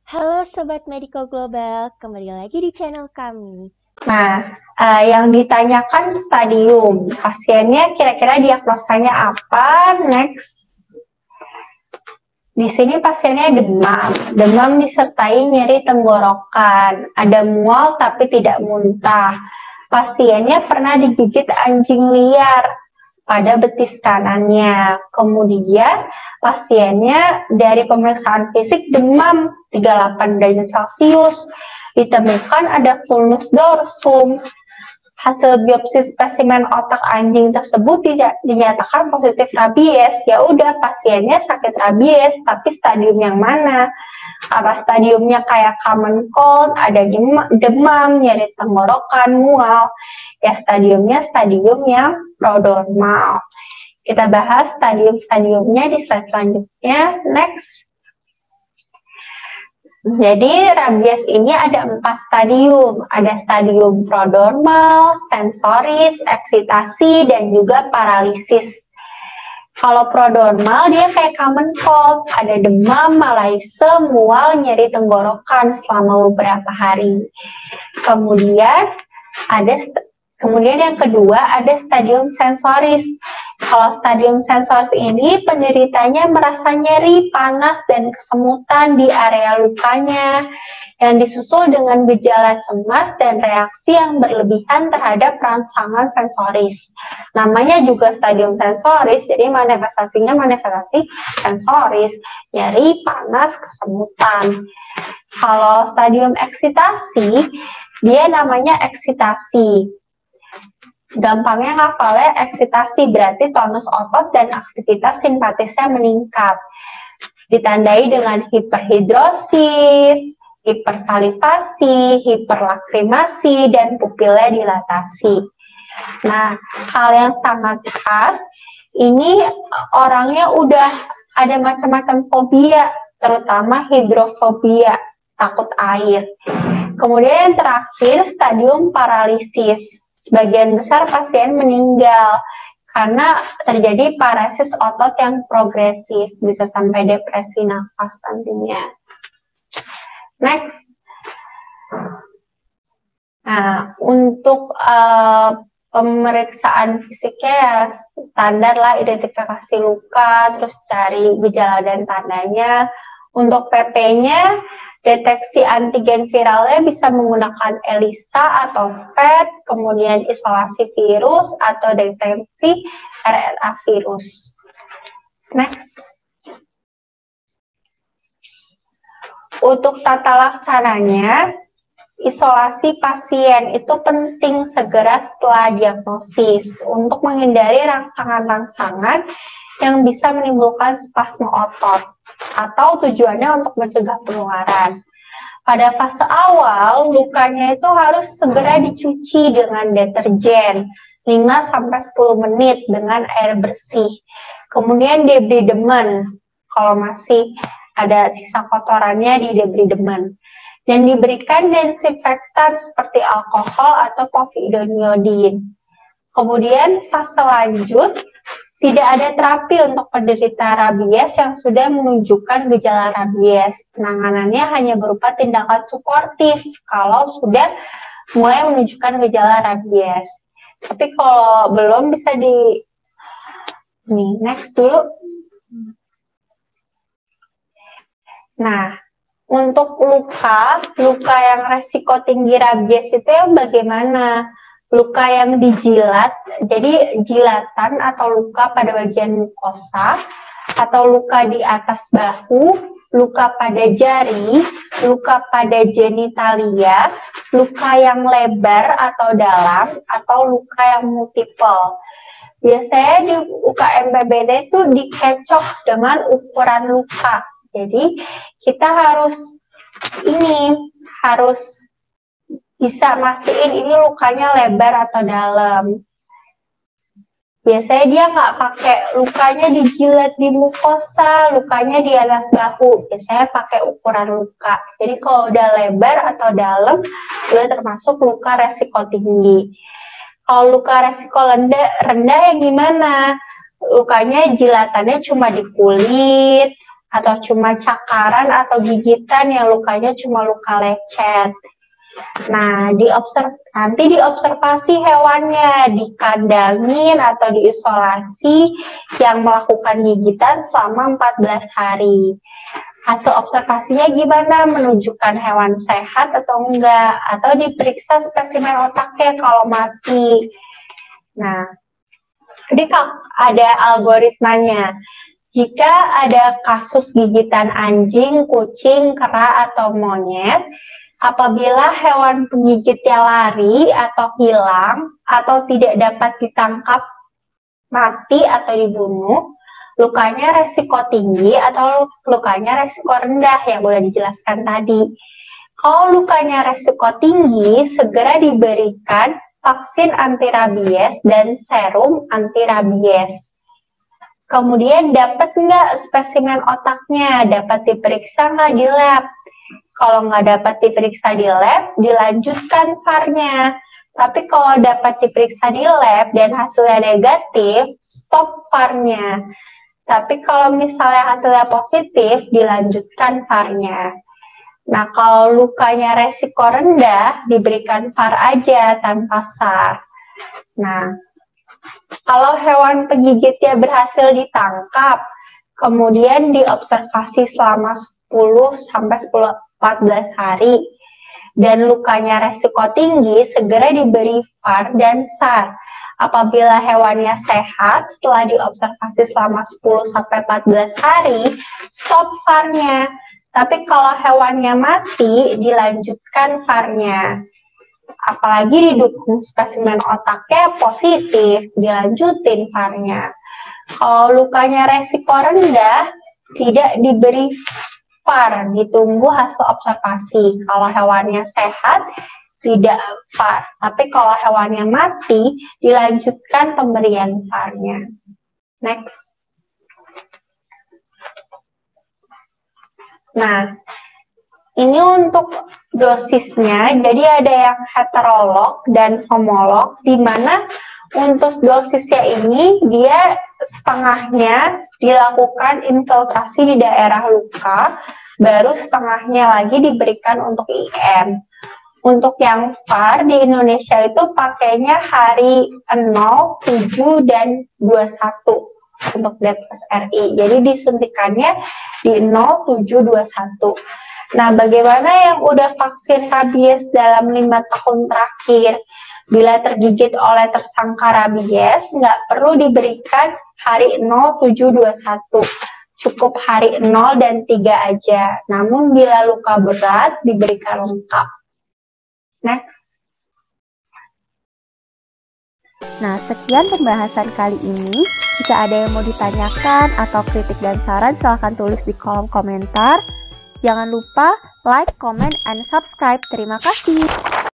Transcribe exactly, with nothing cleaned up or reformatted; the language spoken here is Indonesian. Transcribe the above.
Halo Sobat Mediko Global, kembali lagi di channel kami. Nah, uh, yang ditanyakan stadium, pasiennya kira-kira diagnosanya apa? Next. Di sini pasiennya demam, demam disertai nyeri tenggorokan, ada mual tapi tidak muntah. Pasiennya pernah digigit anjing liar pada betis kanannya. Kemudian pasiennya dari pemeriksaan fisik demam tiga puluh delapan derajat Celcius. Ditemukan ada vulnus dorsum. Hasil biopsi spesimen otak anjing tersebut tidak dinyatakan positif rabies. Ya udah, pasiennya sakit rabies, tapi stadium yang mana? Apa stadiumnya kayak common cold, ada demam, nyeri tenggorokan, mual. Ya stadiumnya stadium yang prodromal. Kita bahas stadium-stadiumnya di slide selanjutnya. Next. Jadi rabies ini ada empat stadium, ada stadium prodromal, sensoris, eksitasi, dan juga paralisis. Kalau prodromal dia kayak common cold, ada demam, malaise, mual, nyeri tenggorokan selama beberapa hari. Kemudian ada kemudian yang kedua ada stadium sensoris. Kalau stadium sensoris ini penderitanya merasa nyeri, panas, dan kesemutan di area lukanya yang disusul dengan gejala cemas dan reaksi yang berlebihan terhadap rangsangan sensoris. Namanya juga stadium sensoris, jadi manifestasinya manifestasi sensoris, nyeri, panas, kesemutan. Kalau stadium eksitasi, dia namanya eksitasi. Gampangnya ngafalnya eksitasi berarti tonus otot dan aktivitas simpatisnya meningkat. Ditandai dengan hiperhidrosis, hipersalivasi, hiperlakrimasi, dan pupilnya dilatasi. Nah, hal yang sangat khas, ini orangnya udah ada macam-macam fobia, terutama hidrofobia, takut air. Kemudian yang terakhir, stadium paralisis. Sebagian besar pasien meninggal karena terjadi paresis otot yang progresif, bisa sampai depresi nafas nantinya. Next. Nah, untuk uh, pemeriksaan fisiknya ya standar lah, identifikasi luka, terus cari gejala dan tandanya. Untuk P P-nya, deteksi antigen viralnya bisa menggunakan ELISA atau P E T, kemudian isolasi virus atau deteksi R N A virus. Next. Untuk tata laksananya, isolasi pasien itu penting segera setelah diagnosis untuk menghindari rangsangan-rangsangan yang bisa menimbulkan spasme otot atau tujuannya untuk mencegah penularan. Pada fase awal, lukanya itu harus segera dicuci dengan deterjen lima sampai sepuluh menit dengan air bersih. Kemudian debridemen, kalau masih ada sisa kotorannya di debridemen. Dan diberikan desinfektan seperti alkohol atau povidoniodin. Kemudian fase lanjut, tidak ada terapi untuk penderita rabies yang sudah menunjukkan gejala rabies. Penanganannya hanya berupa tindakan suportif kalau sudah mulai menunjukkan gejala rabies. Tapi kalau belum bisa di... Nih, next dulu. Nah, untuk luka, luka yang resiko tinggi rabies itu yang bagaimana? Luka yang dijilat, jadi jilatan atau luka pada bagian mukosa, atau luka di atas bahu, luka pada jari, luka pada genitalia, luka yang lebar atau dalam, atau luka yang multiple. Biasanya di U K M P B D itu dikecoh dengan ukuran luka. Jadi kita harus ini harus bisa mastiin ini lukanya lebar atau dalam. Biasanya dia nggak pakai lukanya dijilat di mukosa, lukanya di atas bahu. Biasanya pakai ukuran luka. Jadi kalau udah lebar atau dalam, udah termasuk luka resiko tinggi. Kalau luka resiko rendah, rendah yang gimana? Lukanya jilatannya cuma di kulit, atau cuma cakaran atau gigitan yang lukanya cuma luka lecet. Nah, diobserv nanti diobservasi hewannya, dikandangin atau diisolasi yang melakukan gigitan selama empat belas hari. Hasil observasinya gimana? Menunjukkan hewan sehat atau enggak? Atau diperiksa spesimen otaknya kalau mati. Nah, jadi ada algoritmanya. Jika ada kasus gigitan anjing, kucing, kera, atau monyet, apabila hewan penggigitnya lari atau hilang atau tidak dapat ditangkap, mati atau dibunuh, lukanya resiko tinggi atau lukanya resiko rendah yang boleh dijelaskan tadi. Kalau lukanya resiko tinggi, segera diberikan vaksin anti rabies dan serum anti rabies. Kemudian dapat nggak spesimen otaknya, dapat diperiksa nggak di lab? Kalau nggak dapat diperiksa di lab, dilanjutkan V A R-nya. Tapi kalau dapat diperiksa di lab dan hasilnya negatif, stop V A R-nya. Tapi kalau misalnya hasilnya positif, dilanjutkan V A R-nya. Nah, kalau lukanya resiko rendah, diberikan V A R aja tanpa S A R. Nah, kalau hewan penggigitnya berhasil ditangkap, kemudian diobservasi selama sepuluh sampai empat belas hari, dan lukanya resiko tinggi, segera diberi V A R dan S A R. Apabila hewannya sehat, setelah diobservasi selama sepuluh sampai empat belas hari, stop V A R-nya. Tapi kalau hewannya mati, dilanjutkan V A R-nya. Apalagi didukung spesimen otaknya positif, dilanjutin V A R-nya. Kalau lukanya resiko rendah, tidak diberi V A R, ditunggu hasil observasi. Kalau hewannya sehat, tidak V A R. Tapi kalau hewannya mati, dilanjutkan pemberian V A R-nya. Next. Nah, ini untuk dosisnya, jadi ada yang heterolog dan homolog, di mana untuk dosisnya ini dia setengahnya dilakukan infiltrasi di daerah luka, baru setengahnya lagi diberikan untuk I M. Untuk yang V A R di Indonesia itu pakainya hari nol, tujuh, dan dua puluh satu untuk D T S R I. Jadi disuntikannya di nol, tujuh, dua puluh satu. Nah, bagaimana yang udah vaksin rabies dalam lima tahun terakhir? Bila tergigit oleh tersangka rabies, nggak perlu diberikan hari nol, tujuh, dua puluh satu. Cukup hari nol dan tiga aja. Namun bila luka berat, diberikan lengkap. Next. Nah, sekian pembahasan kali ini. Jika ada yang mau ditanyakan atau kritik dan saran, silahkan tulis di kolom komentar. Jangan lupa like, comment, and subscribe. Terima kasih.